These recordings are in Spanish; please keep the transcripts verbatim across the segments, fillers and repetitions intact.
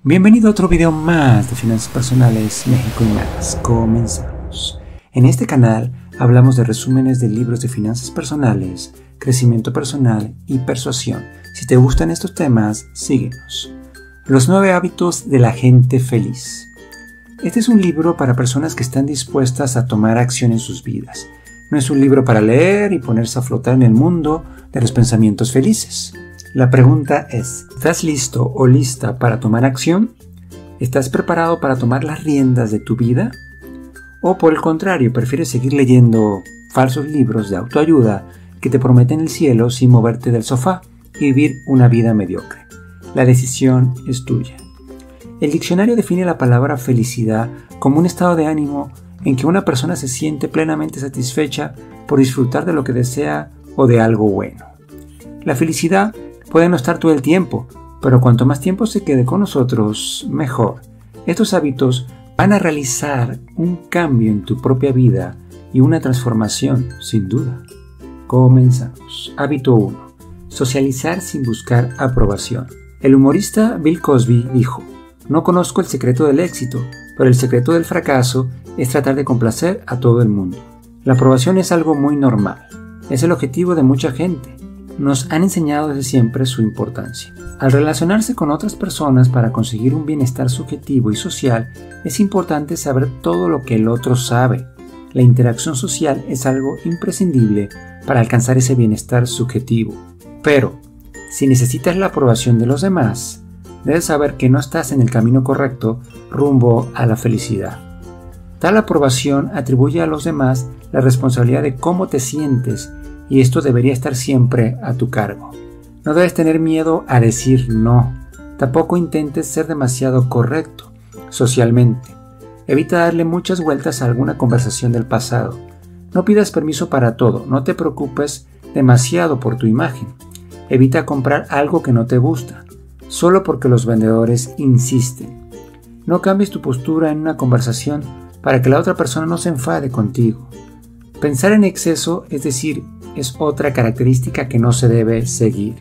Bienvenido a otro video más de Finanzas Personales México y más. Comenzamos. En este canal hablamos de resúmenes de libros de finanzas personales, crecimiento personal y persuasión. Si te gustan estos temas, síguenos. Los nueve hábitos de la gente feliz. Este es un libro para personas que están dispuestas a tomar acción en sus vidas. No es un libro para leer y ponerse a flotar en el mundo de los pensamientos felices. La pregunta es, ¿estás listo o lista para tomar acción? ¿Estás preparado para tomar las riendas de tu vida? ¿O por el contrario, prefieres seguir leyendo falsos libros de autoayuda que te prometen el cielo sin moverte del sofá y vivir una vida mediocre? La decisión es tuya. El diccionario define la palabra felicidad como un estado de ánimo en que una persona se siente plenamente satisfecha por disfrutar de lo que desea o de algo bueno. La felicidad puede no estar todo el tiempo, pero cuanto más tiempo se quede con nosotros, mejor. Estos hábitos van a realizar un cambio en tu propia vida y una transformación, sin duda. Comenzamos. Hábito uno. Socializar sin buscar aprobación. El humorista Bill Cosby dijo: "No conozco el secreto del éxito, pero el secreto del fracaso es tratar de complacer a todo el mundo". La aprobación es algo muy normal. Es el objetivo de mucha gente. Nos han enseñado desde siempre su importancia. Al relacionarse con otras personas para conseguir un bienestar subjetivo y social, es importante saber todo lo que el otro sabe. La interacción social es algo imprescindible para alcanzar ese bienestar subjetivo. Pero, si necesitas la aprobación de los demás, debes saber que no estás en el camino correcto rumbo a la felicidad. Tal aprobación atribuye a los demás la responsabilidad de cómo te sientes, y esto debería estar siempre a tu cargo. No debes tener miedo a decir no. Tampoco intentes ser demasiado correcto socialmente. Evita darle muchas vueltas a alguna conversación del pasado. No pidas permiso para todo. No te preocupes demasiado por tu imagen. Evita comprar algo que no te gusta, solo porque los vendedores insisten. No cambies tu postura en una conversación para que la otra persona no se enfade contigo. Pensar en exceso, es decir, es otra característica que no se debe seguir.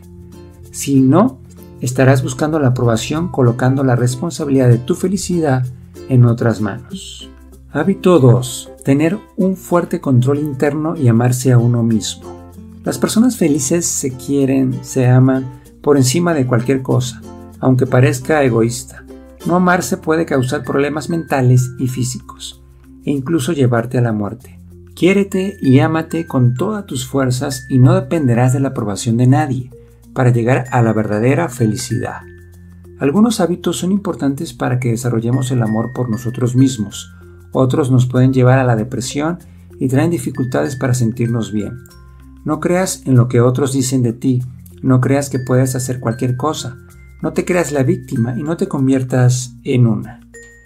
Si no, estarás buscando la aprobación colocando la responsabilidad de tu felicidad en otras manos. Hábito dos. Tener un fuerte control interno y amarse a uno mismo. Las personas felices se quieren, se aman por encima de cualquier cosa, aunque parezca egoísta. No amarse puede causar problemas mentales y físicos, e incluso llevarte a la muerte. Quiérete y ámate con todas tus fuerzas y no dependerás de la aprobación de nadie para llegar a la verdadera felicidad. Algunos hábitos son importantes para que desarrollemos el amor por nosotros mismos. Otros nos pueden llevar a la depresión y traen dificultades para sentirnos bien. No creas en lo que otros dicen de ti. No creas que puedes hacer cualquier cosa. No te creas la víctima y no te conviertas en una.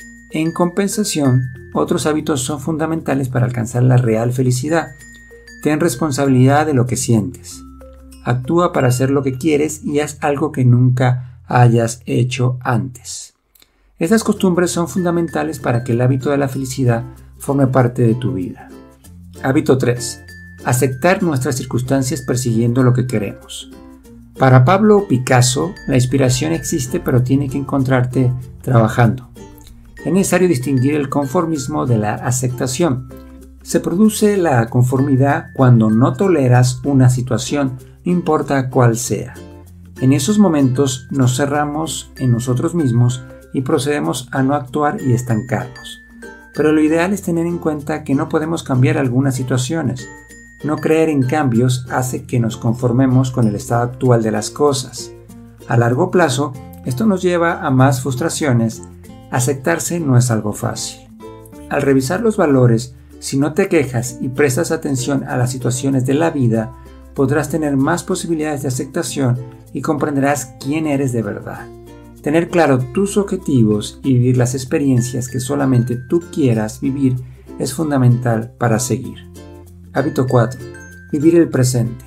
En compensación, otros hábitos son fundamentales para alcanzar la real felicidad. Ten responsabilidad de lo que sientes. Actúa para hacer lo que quieres y haz algo que nunca hayas hecho antes. Estas costumbres son fundamentales para que el hábito de la felicidad forme parte de tu vida. Hábito tres. Aceptar nuestras circunstancias persiguiendo lo que queremos. Para Pablo Picasso, la inspiración existe, pero tiene que encontrarte trabajando. Es necesario distinguir el conformismo de la aceptación. Se produce la conformidad cuando no toleras una situación, no importa cuál sea. En esos momentos nos cerramos en nosotros mismos y procedemos a no actuar y estancarnos. Pero lo ideal es tener en cuenta que no podemos cambiar algunas situaciones. No creer en cambios hace que nos conformemos con el estado actual de las cosas. A largo plazo, esto nos lleva a más frustraciones. Aceptarse no es algo fácil. Al revisar los valores, si no te quejas y prestas atención a las situaciones de la vida, podrás tener más posibilidades de aceptación y comprenderás quién eres de verdad. Tener claro tus objetivos y vivir las experiencias que solamente tú quieras vivir es fundamental para seguir. Hábito cuatro. Vivir el presente.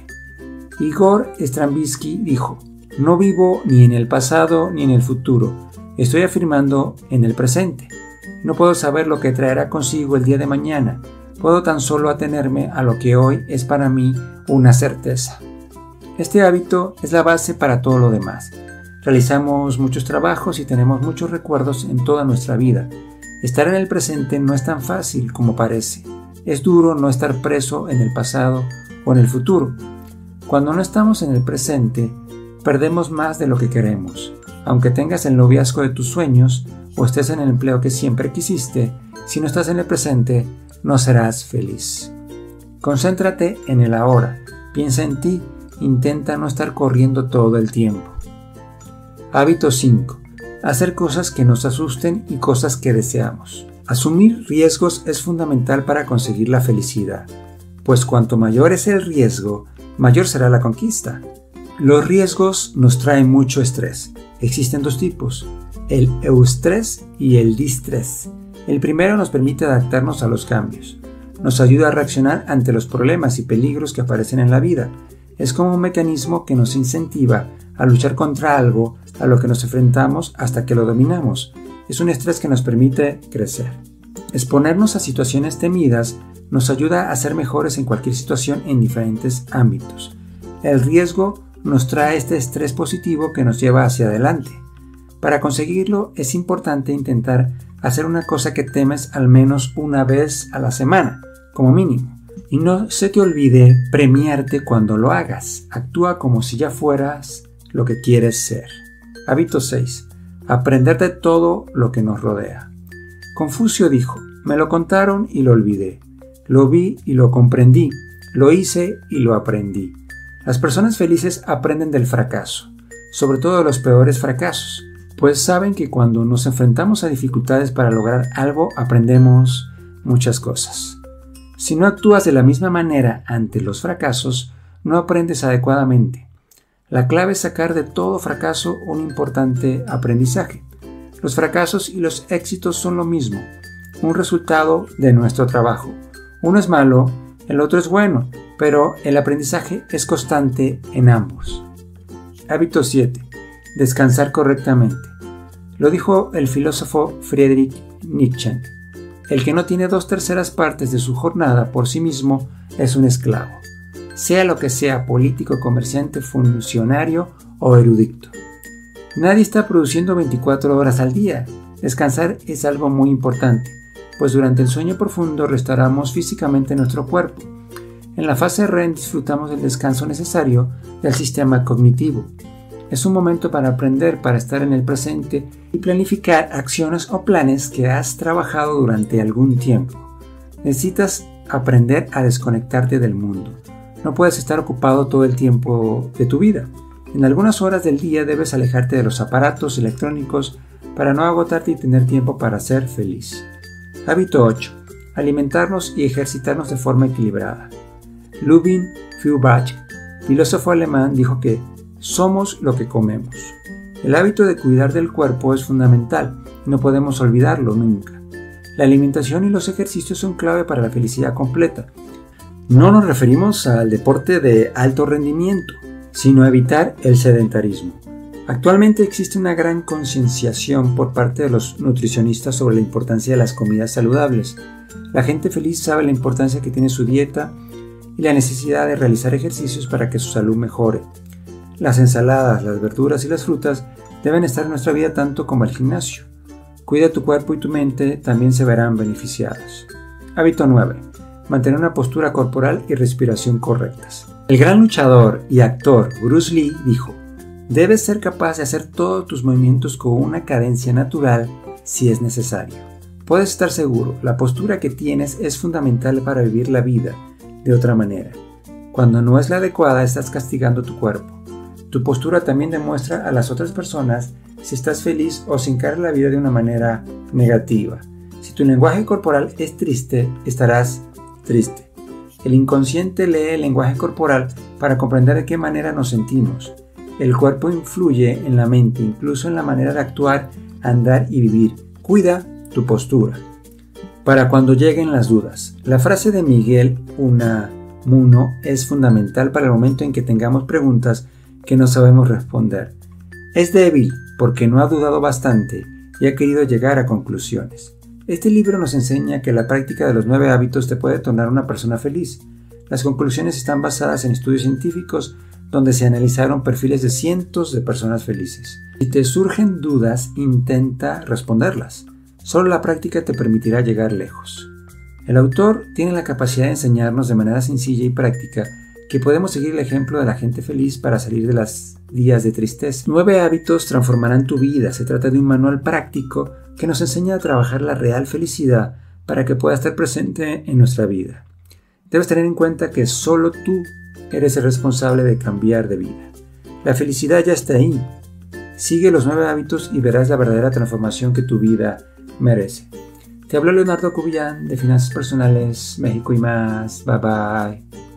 Igor Stravinsky dijo: "No vivo ni en el pasado ni en el futuro. Estoy afirmando en el presente. No puedo saber lo que traerá consigo el día de mañana. Puedo tan solo atenerme a lo que hoy es para mí una certeza". Este hábito es la base para todo lo demás. Realizamos muchos trabajos y tenemos muchos recuerdos en toda nuestra vida. Estar en el presente no es tan fácil como parece. Es duro no estar preso en el pasado o en el futuro. Cuando no estamos en el presente, perdemos más de lo que queremos. Aunque tengas el noviazgo de tus sueños o estés en el empleo que siempre quisiste, si no estás en el presente, no serás feliz. Concéntrate en el ahora. Piensa en ti. Intenta no estar corriendo todo el tiempo. Hábito cinco. Hacer cosas que nos asusten y cosas que deseamos. Asumir riesgos es fundamental para conseguir la felicidad, pues cuanto mayor es el riesgo, mayor será la conquista. Los riesgos nos traen mucho estrés. Existen dos tipos, el eustrés y el distrés. El primero nos permite adaptarnos a los cambios. Nos ayuda a reaccionar ante los problemas y peligros que aparecen en la vida. Es como un mecanismo que nos incentiva a luchar contra algo a lo que nos enfrentamos hasta que lo dominamos. Es un estrés que nos permite crecer. Exponernos a situaciones temidas nos ayuda a ser mejores en cualquier situación en diferentes ámbitos. El riesgo nos trae este estrés positivo que nos lleva hacia adelante. Para conseguirlo es importante intentar hacer una cosa que temes al menos una vez a la semana, como mínimo. Y no se te olvide premiarte cuando lo hagas. Actúa como si ya fueras lo que quieres ser. Hábito seis. Aprender de todo lo que nos rodea. Confucio dijo, me lo contaron y lo olvidé. Lo vi y lo comprendí. Lo hice y lo aprendí. Las personas felices aprenden del fracaso, sobre todo de los peores fracasos, pues saben que cuando nos enfrentamos a dificultades para lograr algo, aprendemos muchas cosas. Si no actúas de la misma manera ante los fracasos, no aprendes adecuadamente. La clave es sacar de todo fracaso un importante aprendizaje. Los fracasos y los éxitos son lo mismo, un resultado de nuestro trabajo. Uno es malo, el otro es bueno, pero el aprendizaje es constante en ambos. Hábito siete. Descansar correctamente. Lo dijo el filósofo Friedrich Nietzsche. El que no tiene dos terceras partes de su jornada por sí mismo es un esclavo, sea lo que sea, político, comerciante, funcionario o erudito. Nadie está produciendo veinticuatro horas al día. Descansar es algo muy importante, pues durante el sueño profundo restauramos físicamente nuestro cuerpo. En la fase R E M disfrutamos del descanso necesario del sistema cognitivo. Es un momento para aprender, para estar en el presente y planificar acciones o planes que has trabajado durante algún tiempo. Necesitas aprender a desconectarte del mundo. No puedes estar ocupado todo el tiempo de tu vida. En algunas horas del día debes alejarte de los aparatos electrónicos para no agotarte y tener tiempo para ser feliz. Hábito ocho. Alimentarnos y ejercitarnos de forma equilibrada. Ludwig Feuerbach, filósofo alemán, dijo que somos lo que comemos. El hábito de cuidar del cuerpo es fundamental, no podemos olvidarlo nunca. La alimentación y los ejercicios son clave para la felicidad completa. No nos referimos al deporte de alto rendimiento, sino a evitar el sedentarismo. Actualmente existe una gran concienciación por parte de los nutricionistas sobre la importancia de las comidas saludables. La gente feliz sabe la importancia que tiene su dieta y la necesidad de realizar ejercicios para que su salud mejore. Las ensaladas, las verduras y las frutas deben estar en nuestra vida tanto como el gimnasio. Cuida tu cuerpo y tu mente, también se verán beneficiados. Hábito nueve. Mantener una postura corporal y respiración correctas. El gran luchador y actor Bruce Lee dijo, debes ser capaz de hacer todos tus movimientos con una cadencia natural si es necesario. Puedes estar seguro, la postura que tienes es fundamental para vivir la vida de otra manera. Cuando no es la adecuada, estás castigando tu cuerpo. Tu postura también demuestra a las otras personas si estás feliz o si encaras la vida de una manera negativa. Si tu lenguaje corporal es triste, estarás triste. El inconsciente lee el lenguaje corporal para comprender de qué manera nos sentimos. El cuerpo influye en la mente, incluso en la manera de actuar, andar y vivir. Cuida tu postura. Para cuando lleguen las dudas. La frase de Miguel Unamuno es fundamental para el momento en que tengamos preguntas que no sabemos responder. Es débil porque no ha dudado bastante y ha querido llegar a conclusiones. Este libro nos enseña que la práctica de los nueve hábitos te puede tornar una persona feliz. Las conclusiones están basadas en estudios científicos donde se analizaron perfiles de cientos de personas felices. Si te surgen dudas, intenta responderlas. Solo la práctica te permitirá llegar lejos. El autor tiene la capacidad de enseñarnos de manera sencilla y práctica que podemos seguir el ejemplo de la gente feliz para salir de los días de tristeza. Nueve hábitos transformarán tu vida. Se trata de un manual práctico que nos enseña a trabajar la real felicidad para que pueda estar presente en nuestra vida. Debes tener en cuenta que solo tú eres el responsable de cambiar de vida. La felicidad ya está ahí. Sigue los nueve hábitos y verás la verdadera transformación que tu vida merece. Te habló Leonardo Cubillán de Finanzas Personales, México y más. Bye bye.